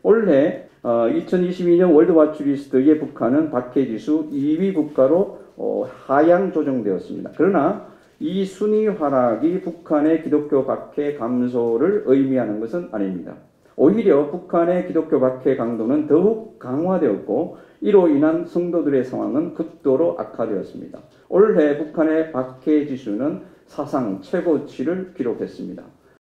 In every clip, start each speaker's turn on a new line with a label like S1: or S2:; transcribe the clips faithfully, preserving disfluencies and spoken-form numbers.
S1: 올해 어, 이천이십이 년 월드와치리스트의 북한은 박해지수 이 위 국가로 어, 하향 조정되었습니다. 그러나 이 순위 하락이 북한의 기독교 박해 감소를 의미하는 것은 아닙니다. 오히려 북한의 기독교 박해 강도는 더욱 강화되었고 이로 인한 성도들의 상황은 극도로 악화되었습니다. 올해 북한의 박해 지수는 사상 최고치를 기록했습니다.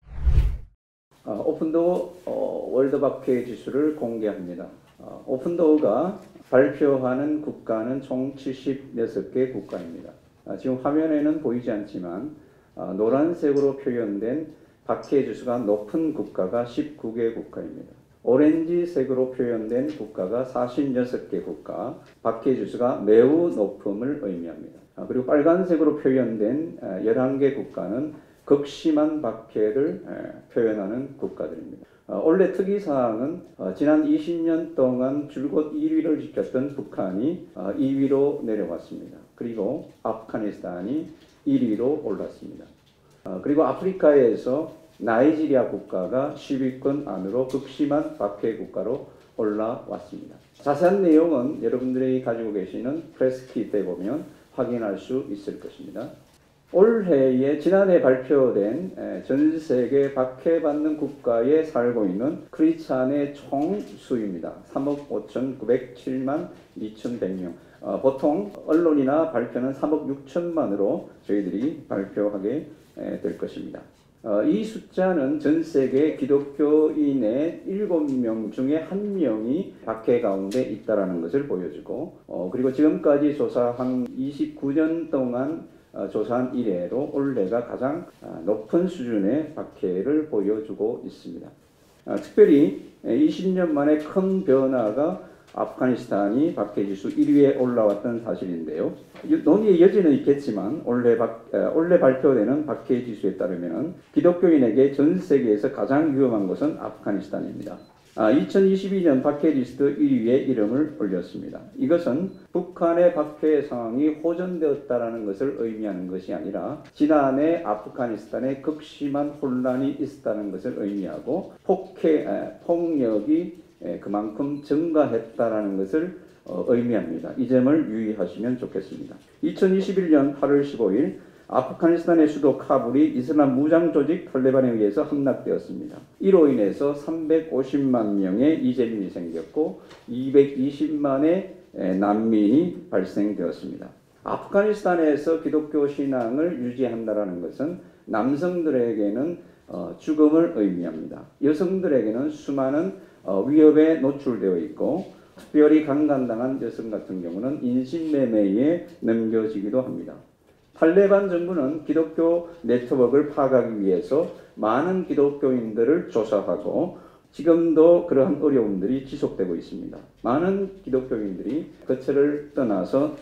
S1: 어, 오픈도어 어, 월드 박해 지수를 공개합니다. 어, 오픈도어가 발표하는 국가는 총 칠십육 개 국가입니다. 어, 지금 화면에는 보이지 않지만 어, 노란색으로 표현된 박해 지수가 높은 국가가 십구 개 국가입니다. 오렌지색으로 표현된 국가가 사십육 개 국가, 박해 지수가 매우 높음을 의미합니다. 어, 그리고 빨간색으로 표현된 어, 열한 개 국가는 극심한 박해를 에, 표현하는 국가들입니다. 어, 원래 특이사항은 어, 지난 이십 년 동안 줄곧 일 위를 지켰던 북한이 어, 이 위로 내려왔습니다. 그리고 아프가니스탄이 일 위로 올랐습니다. 어, 그리고 아프리카에서 나이지리아 국가가 십 위권 안으로 극심한 박해 국가로 올라왔습니다. 자세한 내용은 여러분들이 가지고 계시는 프레스킷에 보면 확인할 수 있을 것입니다. 올해에 지난해 발표된 전 세계 박해받는 국가에 살고 있는 크리스찬의 총 수입니다. 삼억 오천구백칠만 이천백 명. 어, 보통 언론이나 발표는 삼억 육천만으로 저희들이 발표하게 에, 될 것입니다. 어, 이 숫자는 전 세계 기독교인의 일곱 명 중에 한 명이 박해 가운데 있다는 것을 보여주고 어, 그리고 지금까지 조사한 이십구 년 동안 어, 조사한 이래로 올해가 가장 어, 높은 수준의 박해를 보여주고 있습니다. 어, 특별히 이십 년 만에 큰 변화가 아프가니스탄이 박해지수 일 위에 올라왔던 사실인데요. 논의의 여지는 있겠지만 올해, 박, 에, 올해 발표되는 박해지수에 따르면 기독교인에게 전 세계에서 가장 위험한 것은 아프가니스탄입니다. 아, 이천이십이 년 박해리스트 일 위에 이름을 올렸습니다. 이것은 북한의 박해 상황이 호전되었다는 것을 의미하는 것이 아니라 지난해 아프가니스탄에 극심한 혼란이 있었다는 것을 의미하고 폭해, 에, 폭력이 에, 그만큼 증가했다는 것을 어, 의미합니다. 이 점을 유의하시면 좋겠습니다. 이천이십일 년 팔월 십오일 아프가니스탄의 수도 카불이 이슬람 무장 조직 탈레반에 의해서 함락되었습니다. 이로 인해서 삼백오십만 명의 이재민이 생겼고 이백이십만의 난민이 발생되었습니다. 아프가니스탄에서 기독교 신앙을 유지한다는 것은 남성들에게는 죽음을 의미합니다. 여성들에게는 수많은 위협에 노출되어 있고 특별히 강간당한 여성 같은 경우는 인신매매에 넘겨지기도 합니다. 탈레반 정부는 기독교 네트워크를 파악하기 위해서 많은 기독교인들을 조사하고 지금도 그러한 어려움들이 지속되고 있습니다. 많은 기독교인들이 거처를 떠나서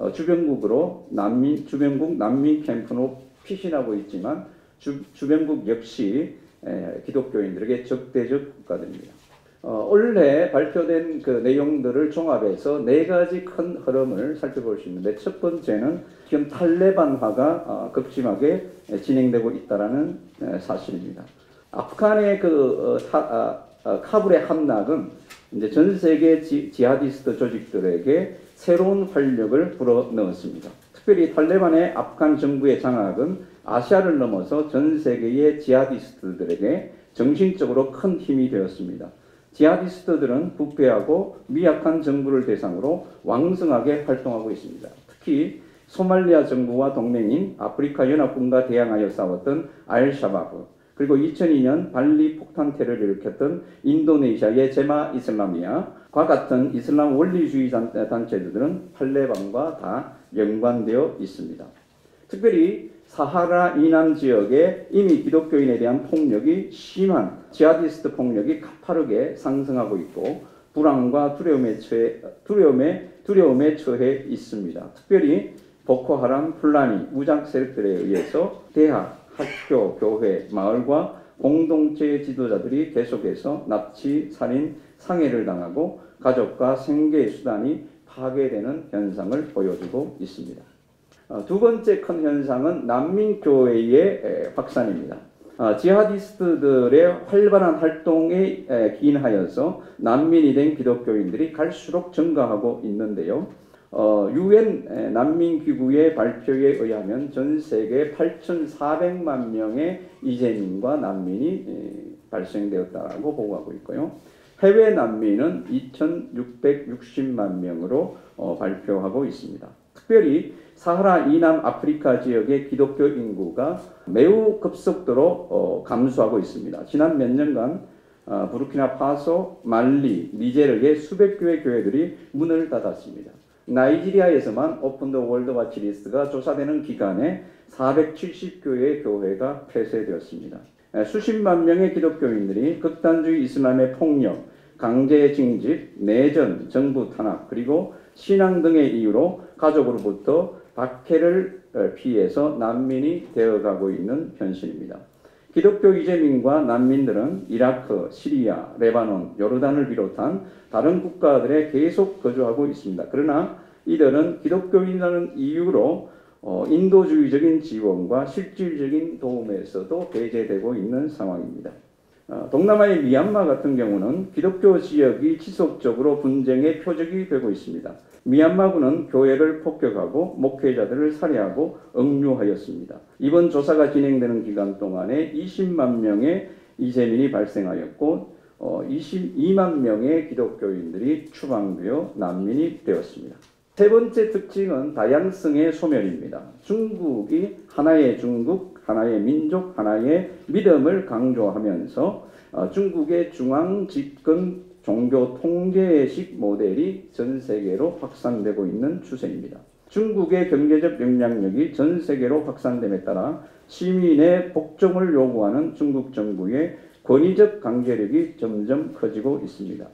S1: 주변국으로 난민, 주변국 난민 캠프로 피신하고 있지만 주, 주변국 역시 기독교인들에게 적대적 국가들입니다. 어, 올해 발표된 그 내용들을 종합해서 네 가지 큰 흐름을 살펴볼 수 있는데 첫 번째는 지금 탈레반화가 어, 극심하게 진행되고 있다는 사실입니다. 아프간의 그 어, 타, 아, 아, 카불의 함락은 이제 전 세계 지, 지하디스트 조직들에게 새로운 활력을 불어넣었습니다. 특별히 탈레반의 아프간 정부의 장악은 아시아를 넘어서 전 세계의 지하디스트들에게 정신적으로 큰 힘이 되었습니다. 지하디스트들은 부패하고 미약한 정부를 대상으로 왕성하게 활동하고 있습니다. 특히 소말리아 정부와 동맹인 아프리카 연합군과 대항하여 싸웠던 알샤바브, 그리고 이천이 년 발리 폭탄 테러를 일으켰던 인도네시아의 제마 이슬라미아와 같은 이슬람 원리주의 단체들은 탈레반과 다 연관되어 있습니다. 특별히 사하라 이남 지역에 이미 기독교인에 대한 폭력이 심한 지하디스트 폭력이 가파르게 상승하고 있고 불안과 두려움에 처해, 두려움에, 두려움에 처해 있습니다. 특별히 보코하람 플라니 무장 세력들에 의해서 대학, 학교, 교회, 마을과 공동체 지도자들이 계속해서 납치, 살인, 상해를 당하고 가족과 생계의 수단이 파괴되는 현상을 보여주고 있습니다. 두 번째 큰 현상은 난민교회의 확산입니다. 어, 지하디스트들의 활발한 활동에 에, 기인하여서 난민이 된 기독교인들이 갈수록 증가하고 있는데요. 어, 유엔 난민기구의 발표에 의하면 전 세계 팔천사백만 명의 이재민과 난민이 에, 발생되었다고 보고하고 있고요. 해외 난민은 이천육백육십만 명으로 어, 발표하고 있습니다. 특별히 사하라 이남 아프리카 지역의 기독교 인구가 매우 급속도로 어, 감소하고 있습니다. 지난 몇 년간 어, 부르키나파소, 말리, 니제르의 수백 개의 교회들이 문을 닫았습니다. 나이지리아에서만 오픈 더 월드 와치리스트가 조사되는 기간에 사백칠십 교회의 교회가 폐쇄되었습니다. 수십만 명의 기독교인들이 극단주의 이슬람의 폭력, 강제 징집, 내전, 정부 탄압, 그리고 신앙 등의 이유로 가족으로부터 박해를 피해서 난민이 되어가고 있는 현실입니다. 기독교 이재민과 난민들은 이라크, 시리아, 레바논, 요르단을 비롯한 다른 국가들에 계속 거주하고 있습니다. 그러나 이들은 기독교인이라는 이유로 어, 인도주의적인 지원과 실질적인 도움에서도 배제되고 있는 상황입니다. 어, 동남아의 미얀마 같은 경우는 기독교 지역이 지속적으로 분쟁의 표적이 되고 있습니다. 미얀마군은 교회를 폭격하고 목회자들을 살해하고 억류하였습니다. 이번 조사가 진행되는 기간 동안에 이십만 명의 이재민이 발생하였고 어, 이십이만 명의 기독교인들이 추방되어 난민이 되었습니다. 세 번째 특징은 다양성의 소멸입니다. 중국이 하나의 중국, 하나의 민족, 하나의 믿음을 강조하면서 어, 중국의 중앙 집권 종교 통제식 모델이 전 세계로 확산되고 있는 추세입니다. 중국의 경제적 영향력이 전 세계로 확산됨에 따라 시민의 복종을 요구하는 중국 정부의 권위적 강제력이 점점 커지고 있습니다.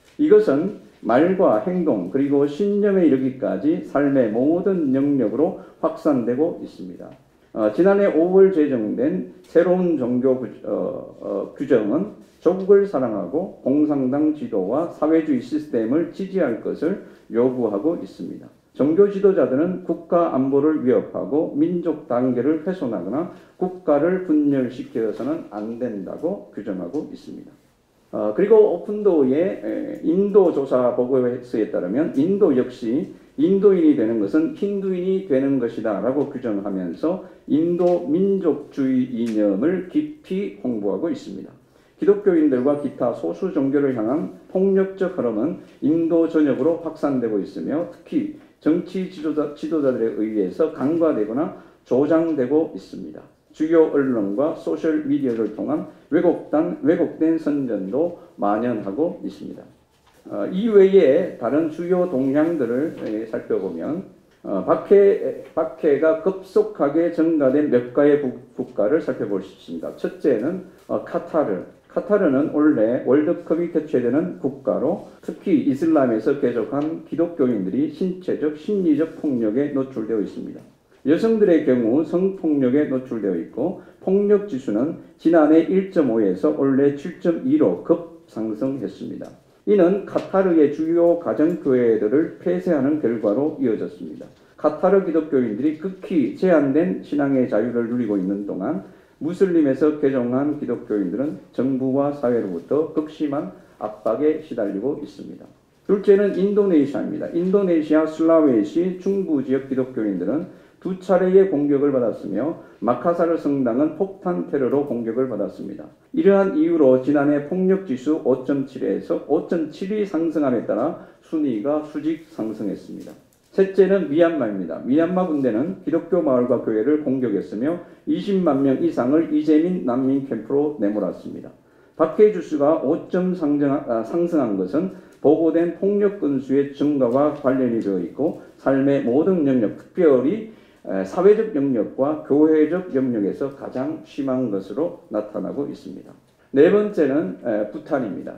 S1: 이것은 말과 행동 그리고 신념에 이르기까지 삶의 모든 영역으로 확산되고 있습니다. 어, 지난해 오월 제정된 새로운 종교 구, 어, 어, 규정은 조국을 사랑하고 공산당 지도와 사회주의 시스템을 지지할 것을 요구하고 있습니다. 종교 지도자들은 국가 안보를 위협하고 민족 단계를 훼손하거나 국가를 분열시켜서는 안 된다고 규정하고 있습니다. 어, 그리고 오픈도어의 인도 조사 보고서에 따르면 인도 역시 인도인이 되는 것은 힌두인이 되는 것이다 라고 규정하면서 인도 민족주의 이념을 깊이 홍보하고 있습니다. 기독교인들과 기타 소수 종교를 향한 폭력적 흐름은 인도 전역으로 확산되고 있으며 특히 정치 지도자, 지도자들에 의해서 강화되거나 조장되고 있습니다. 주요 언론과 소셜미디어를 통한 왜곡된, 왜곡된 선전도 만연하고 있습니다. 어, 이외에 다른 주요 동향들을 살펴보면 어, 박해, 박해가 급속하게 증가된 몇 가의 국, 국가를 살펴볼 수 있습니다. 첫째는 어, 카타르. 카타르는 원래 월드컵이 개최되는 국가로 특히 이슬람에서 개족한 기독교인들이 신체적, 심리적 폭력에 노출되어 있습니다. 여성들의 경우 성폭력에 노출되어 있고 폭력 지수는 지난해 일 점 오에서 올해 칠 점 이로 급상승했습니다. 이는 카타르의 주요 가정교회들을 폐쇄하는 결과로 이어졌습니다. 카타르 기독교인들이 극히 제한된 신앙의 자유를 누리고 있는 동안 무슬림에서 개종한 기독교인들은 정부와 사회로부터 극심한 압박에 시달리고 있습니다. 둘째는 인도네시아입니다. 인도네시아 슬라웨시 중부 지역 기독교인들은 두 차례의 공격을 받았으며 마카사르 성당은 폭탄 테러로 공격을 받았습니다. 이러한 이유로 지난해 폭력지수 오 점 칠에서 오 점 칠이 상승함에 따라 순위가 수직 상승했습니다. 셋째는 미얀마입니다. 미얀마 군대는 기독교 마을과 교회를 공격했으며 이십만 명 이상을 이재민 난민 캠프로 내몰았습니다. 박해 주수가 오 점 상승한 것은 보고된 폭력 건수의 증가와 관련이 되어 있고 삶의 모든 영역, 특별히 사회적 영역과 교회적 영역에서 가장 심한 것으로 나타나고 있습니다. 네 번째는 부탄입니다.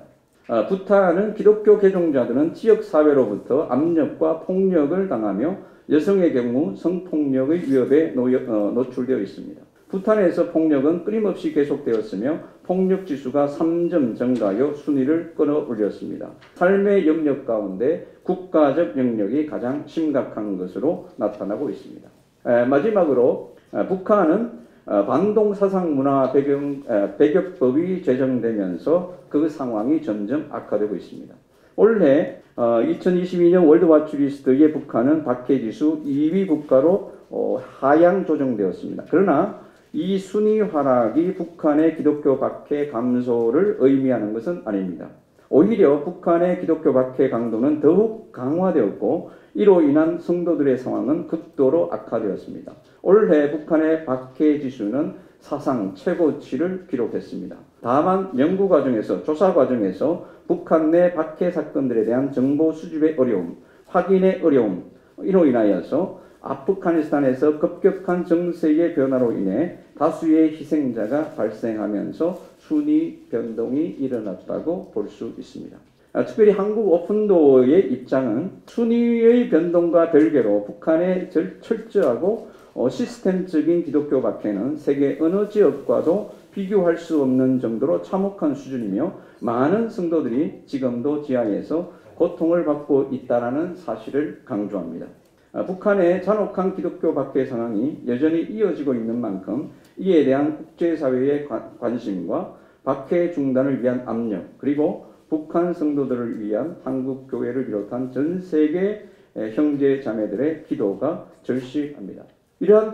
S1: 부탄은 기독교 개종자들은 지역사회로부터 압력과 폭력을 당하며 여성의 경우 성폭력의 위협에 노출되어 있습니다. 부탄에서 폭력은 끊임없이 계속되었으며 폭력 지수가 삼 점 증가하여 순위를 끌어올렸습니다. 삶의 영역 가운데 국가적 영역이 가장 심각한 것으로 나타나고 있습니다. 에, 마지막으로 에, 북한은 어, 반동 사상 문화 배경, 에, 배격법이 제정되면서 그 상황이 점점 악화되고 있습니다. 올해 어, 이천이십이 년 월드와치리스트의 북한은 박해지수 이 위 국가로 어, 하향 조정되었습니다. 그러나 이 순위 하락이 북한의 기독교 박해 감소를 의미하는 것은 아닙니다. 오히려 북한의 기독교 박해 강도는 더욱 강화되었고 이로 인한 성도들의 상황은 극도로 악화되었습니다. 올해 북한의 박해 지수는 사상 최고치를 기록했습니다. 다만 연구 과정에서 조사 과정에서 북한 내 박해 사건들에 대한 정보 수집의 어려움, 확인의 어려움 이로 인하여서 아프가니스탄에서 급격한 정세의 변화로 인해 다수의 희생자가 발생하면서 순위 변동이 일어났다고 볼 수 있습니다. 특별히 한국 오픈도어의 입장은 순위의 변동과 별개로 북한의 철저하고 시스템적인 기독교 박해는 세계 어느 지역과도 비교할 수 없는 정도로 참혹한 수준이며 많은 성도들이 지금도 지하에서 고통을 받고 있다는 사실을 강조합니다. 북한의 잔혹한 기독교 박해 상황이 여전히 이어지고 있는 만큼 이에 대한 국제사회의 관심과 박해 중단을 위한 압력 그리고 북한 성도들을 위한 한국 교회를 비롯한 전 세계 형제 자매들의 기도가 절실합니다. 이러한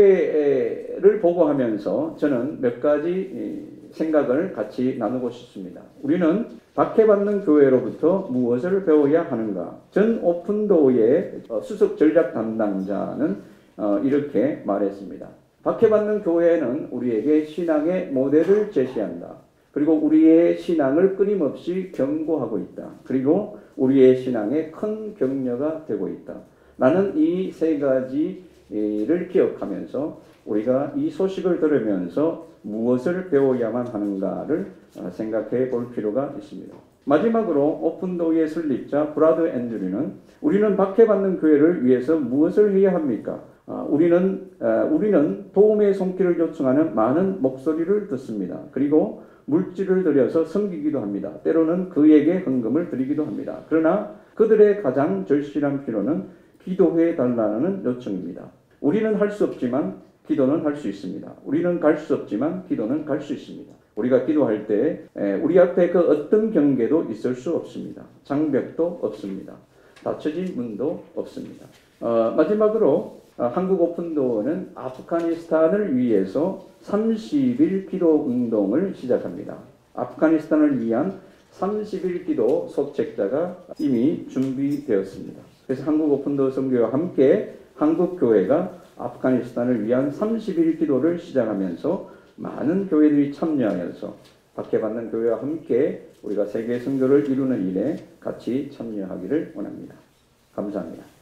S1: 박해를 보고하면서 저는 몇 가지 생각을 같이 나누고 싶습니다. 우리는 박해받는 교회로부터 무엇을 배워야 하는가? 전 오픈도어의 수석 전략 담당자는 이렇게 말했습니다. 박해받는 교회는 우리에게 신앙의 모델을 제시한다. 그리고 우리의 신앙을 끊임없이 경고하고 있다. 그리고 우리의 신앙에 큰 격려가 되고 있다. 나는 이 세 가지를 기억하면서 우리가 이 소식을 들으면서 무엇을 배워야만 하는가를 생각해 볼 필요가 있습니다. 마지막으로 오픈도어의 설립자 브라드 앤드류는 우리는 박해받는 교회를 위해서 무엇을 해야 합니까? 우리는, 우리는 도움의 손길을 요청하는 많은 목소리를 듣습니다. 그리고 물질을 들여서 섬기기도 합니다. 때로는 그에게 헌금을 드리기도 합니다. 그러나 그들의 가장 절실한 필요는 기도해 달라는 요청입니다. 우리는 할 수 없지만 기도는 할 수 있습니다. 우리는 갈 수 없지만 기도는 갈 수 있습니다. 우리가 기도할 때 우리 앞에 그 어떤 경계도 있을 수 없습니다. 장벽도 없습니다. 닫혀진 문도 없습니다. 어, 마지막으로 어, 한국 오픈도어는 아프가니스탄을 위해서 삼십 일 기도 운동을 시작합니다. 아프가니스탄을 위한 삼십 일 기도 소책자가 이미 준비되었습니다. 그래서 한국 오픈도어 선교와 함께 한국 교회가 아프가니스탄을 위한 삼십 일 기도를 시작하면서 많은 교회들이 참여하여서 박해받는 교회와 함께 우리가 세계 선교를 이루는 일에 같이 참여하기를 원합니다. 감사합니다.